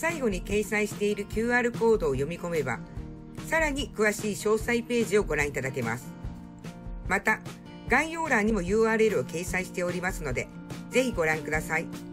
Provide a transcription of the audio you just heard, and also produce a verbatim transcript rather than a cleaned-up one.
最後に掲載している キューアール コードを読み込めば、さらに詳しい詳細ページをご覧いただけます。また、概要欄にも ユーアールエル を掲載しておりますので、ぜひご覧ください。